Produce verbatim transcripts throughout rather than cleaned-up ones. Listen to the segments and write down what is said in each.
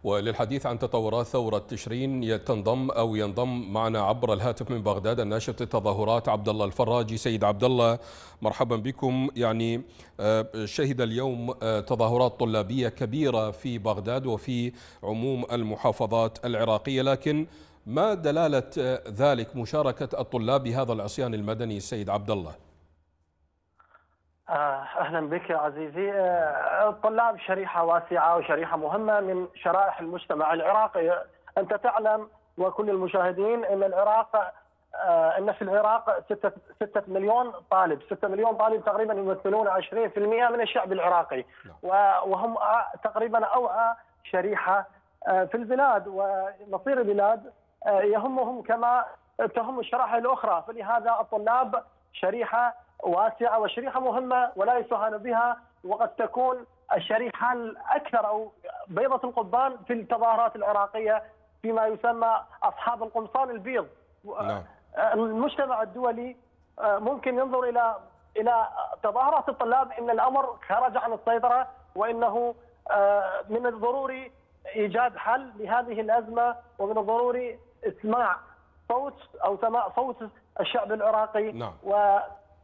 وللحديث عن تطورات ثورة تشرين تنضم أو ينضم معنا عبر الهاتف من بغداد الناشط التظاهرات عبد الله الفراجي. سيد عبد الله، مرحبا بكم. يعني شهد اليوم تظاهرات طلابية كبيرة في بغداد وفي عموم المحافظات العراقية، لكن ما دلالة ذلك مشاركة الطلاب بهذا العصيان المدني سيد عبد الله؟ أهلا بك يا عزيزي. الطلاب شريحة واسعة وشريحة مهمة من شرائح المجتمع العراقي. أنت تعلم وكل المشاهدين أن العراق أن في العراق ستة ستة مليون طالب، ستة مليون طالب تقريبا يمثلون عشرين بالمئة من الشعب العراقي، وهم تقريبا أوعى شريحة في البلاد، ومصير البلاد يهمهم كما تهم الشرائح الأخرى. فلهذا الطلاب شريحة واسعة وشريحة مهمة ولا يستهان بها، وقد تكون الشريحة الأكثر أو بيضة القضبان في التظاهرات العراقية فيما يسمى أصحاب القمصان البيض. نعم. المجتمع الدولي ممكن ينظر إلى إلى تظاهرات الطلاب إن الأمر خرج عن السيطرة، وإنه من الضروري إيجاد حل لهذه الأزمة، ومن الضروري اسماع صوت أو سماع صوت الشعب العراقي. نعم. و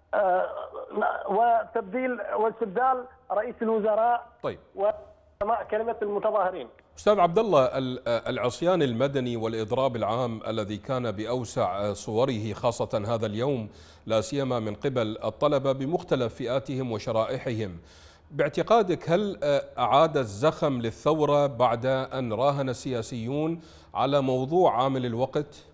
وتبديل واستبدال رئيس الوزراء. طيب. وسماع كلمة المتظاهرين. أستاذ عبد الله، العصيان المدني والإضراب العام الذي كان بأوسع صوره خاصة هذا اليوم لا سيما من قبل الطلبة بمختلف فئاتهم وشرائحهم، باعتقادك هل أعاد الزخم للثورة بعد أن راهن السياسيون على موضوع عامل الوقت؟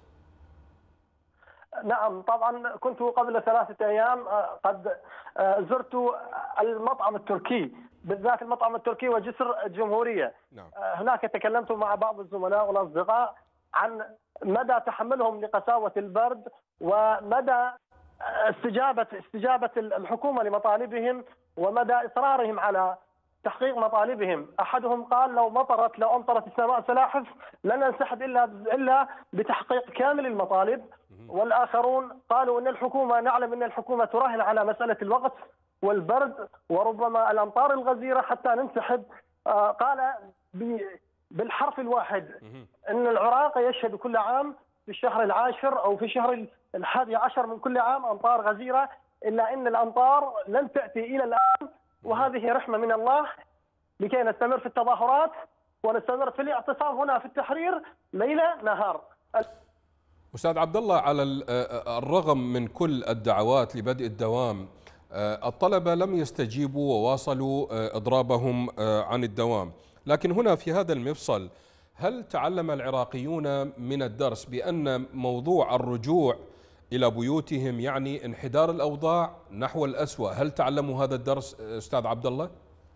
نعم طبعا. كنت قبل ثلاثة أيام قد زرت المطعم التركي، بالذات المطعم التركي وجسر الجمهورية. نعم. هناك تكلمت مع بعض الزملاء والأصدقاء عن مدى تحملهم لقساوة البرد ومدى استجابة استجابة الحكومة لمطالبهم ومدى إصرارهم على تحقيق مطالبهم. أحدهم قال لو مطرت لو أمطرت السماء سلاحف لن ننسحب إلا إلا بتحقيق كامل المطالب. والآخرون قالوا أن الحكومة نعلم أن الحكومة تراهن على مسألة الوقت والبرد وربما الأمطار الغزيرة حتى ننسحب. قال بالحرف الواحد أن العراق يشهد كل عام في الشهر العاشر أو في الشهر الحادي عشر من كل عام أمطار غزيرة، إلا أن الأمطار لن تأتي إلى الآن، وهذه رحمة من الله لكي نستمر في التظاهرات ونستمر في الاعتصام هنا في التحرير ليلة نهار. أستاذ عبد الله، على الرغم من كل الدعوات لبدء الدوام، الطلبة لم يستجيبوا وواصلوا إضرابهم عن الدوام، لكن هنا في هذا المفصل هل تعلم العراقيون من الدرس بأن موضوع الرجوع إلى بيوتهم يعني انحدار الأوضاع نحو الأسوأ؟ هل تعلموا هذا الدرس أستاذ عبد الله؟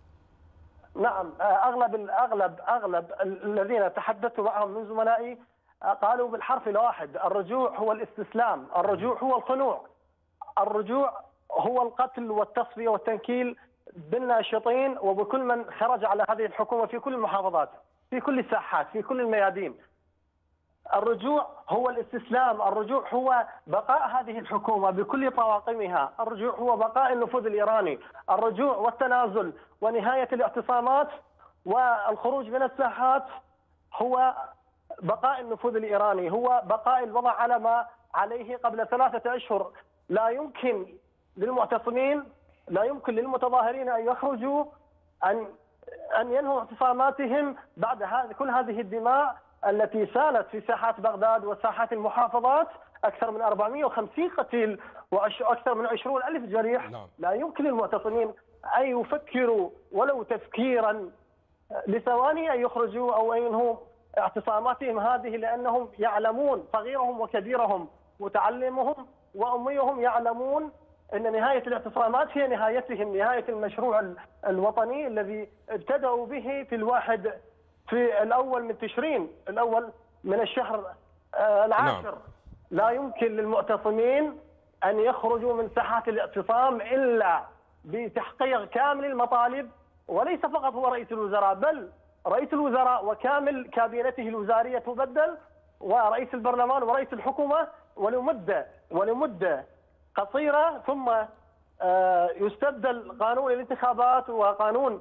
نعم. أغلب الأغلب أغلب الذين تحدثت معهم من زملائي قالوا بالحرف الواحد: الرجوع هو الاستسلام، الرجوع هو الخنوع، الرجوع هو القتل والتصفية والتنكيل بالناشطين وبكل من خرج على هذه الحكومة في كل المحافظات، في كل الساحات، في كل الميادين. الرجوع هو الاستسلام، الرجوع هو بقاء هذه الحكومة بكل طواقمها، الرجوع هو بقاء النفوذ الإيراني، الرجوع والتنازل ونهاية الاعتصامات والخروج من الساحات هو بقاء النفوذ الإيراني، هو بقاء الوضع على ما عليه قبل ثلاثة أشهر. لا يمكن للمعتصمين، لا يمكن للمتظاهرين أن يخرجوا أن أن ينهوا اعتصاماتهم بعد هذه كل هذه الدماء التي سالت في ساحات بغداد وساحات المحافظات، أكثر من أربعمئة وخمسين قتيل وأكثر من عشرين ألف جريح. نعم. لا يمكن للمعتصمين أن يفكروا ولو تفكيرا لثواني أن يخرجوا أو أن ينهوا اعتصاماتهم هذه، لأنهم يعلمون، صغيرهم وكبيرهم متعلمهم وأميهم يعلمون أن نهاية الاعتصامات هي نهايتهم، نهاية المشروع الوطني الذي ابتدأوا به في الواحد في الأول من تشرين، الأول من الشهر العاشر. نعم. لا يمكن للمعتصمين أن يخرجوا من ساحات الاعتصام إلا بتحقيق كامل المطالب، وليس فقط هو رئيس الوزراء، بل رئيس الوزراء وكامل كابينته الوزارية تبدل، ورئيس البرلمان ورئيس الحكومة، ولمدة ولمدة قصيرة، ثم يستبدل قانون الانتخابات وقانون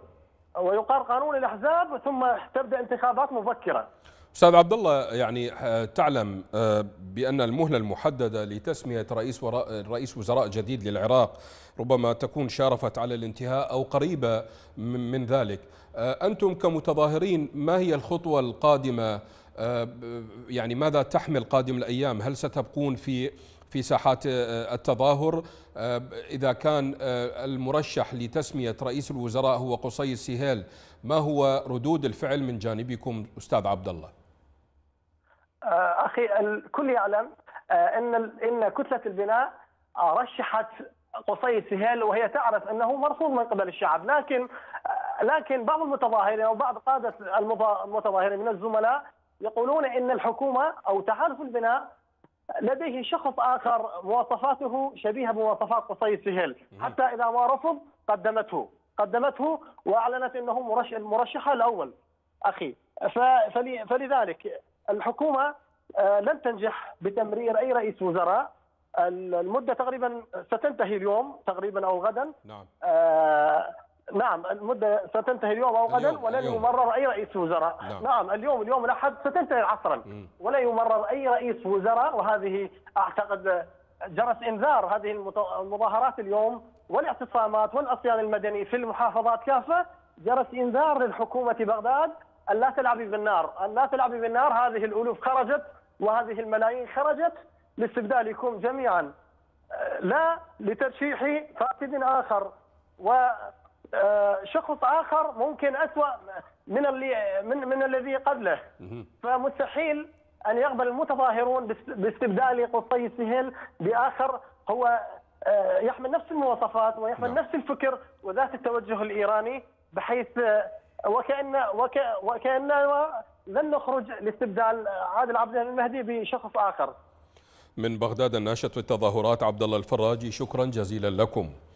ويقال قانون الأحزاب ثم تبدأ انتخابات مبكرة. أستاذ عبد الله، يعني تعلم بأن المهلة المحددة لتسمية رئيس رئيس وزراء جديد للعراق ربما تكون شارفت على الانتهاء أو قريبة من ذلك. أنتم كمتظاهرين ما هي الخطوة القادمة؟ يعني ماذا تحمل قادم الأيام؟ هل ستبقون في في ساحات التظاهر؟ إذا كان المرشح لتسمية رئيس الوزراء هو قصي السهيل، ما هو ردود الفعل من جانبكم أستاذ عبد الله؟ أخي الكل يعلم أن أن كتلة البناء رشحت قصي السهيل وهي تعرف أنه مرفوض من قبل الشعب، لكن لكن بعض المتظاهرين أو بعض قادة المتظاهرين من الزملاء يقولون أن الحكومة أو تحالف البناء لديه شخص آخر مواصفاته شبيهة بمواصفات قصي السهيل، حتى إذا ما رفض قدمته قدمته وأعلنت أنه مرشحها الأول. أخي فلذلك الحكومة لن تنجح بتمرير أي رئيس وزراء. المدة تقريبا ستنتهي اليوم تقريبا أو غدا. نعم. آه نعم المدة ستنتهي اليوم أو غدا اليوم. ولن اليوم. يمرر أي رئيس وزراء. نعم. نعم اليوم اليوم الأحد ستنتهي عصرا م. ولا يمرر أي رئيس وزراء. وهذه أعتقد جرس إنذار. هذه المظاهرات اليوم والاعتصامات والعصيان المدني في المحافظات كافة جرس إنذار للحكومة بغداد أن لا تلعبي بالنار، أن لا تلعبي بالنار. هذه الألوف خرجت وهذه الملايين خرجت لاستبدالكم جميعا، لا لترشيح فاسد آخر وشخص آخر ممكن أسوأ من اللي من من الذي قبله. فمستحيل أن يقبل المتظاهرون باستبدال قصي السهيل بآخر هو يحمل نفس المواصفات ويحمل نفس الفكر وذات التوجه الإيراني، بحيث وكأن وكأننا لن نخرج لاستبدال عادل عبد المهدي بشخص آخر. من بغداد الناشط في التظاهرات عبد الله الفراجي، شكرا جزيلا لكم.